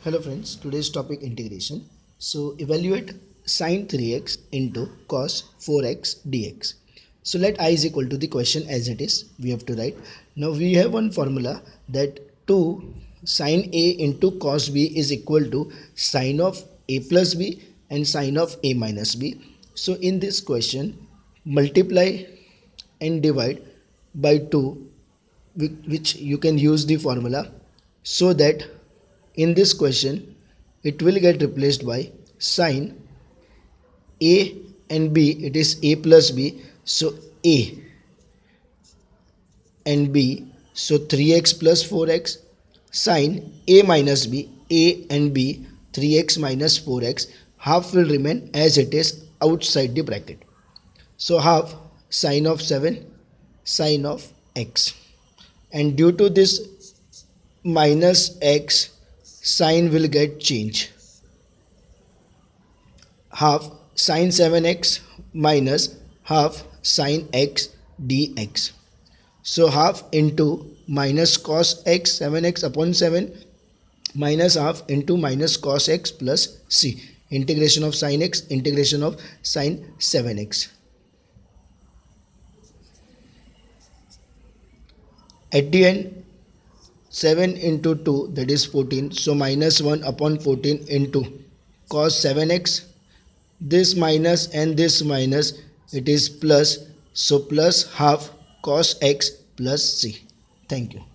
Hello friends, today's topic integration. So evaluate sine 3x into cos 4x dx. So let I is equal to the question as it is. We have to write. Now we have one formula that 2 sine a into cos b is equal to sine of a plus b and sine of a minus b. So in this question, multiply and divide by 2, which you can use the formula, so that in this question it will get replaced by sine a and b. It is a plus b, so a and b, so 3x plus 4x, sine a minus b, a and b, 3x minus 4x. Half will remain as it is outside the bracket, so half sine of 7 sine of x, and due to this minus x, sign will get changed. Half sine 7x minus half sine x dx. So half into minus cos x, 7x upon 7, minus half into minus cos x plus c. Integration of sine x, integration of sine 7x. At the end, 7 into 2, that is 14. So minus 1 upon 14 into cos 7x. This minus and this minus, it is plus. So plus half cos x plus c. Thank you.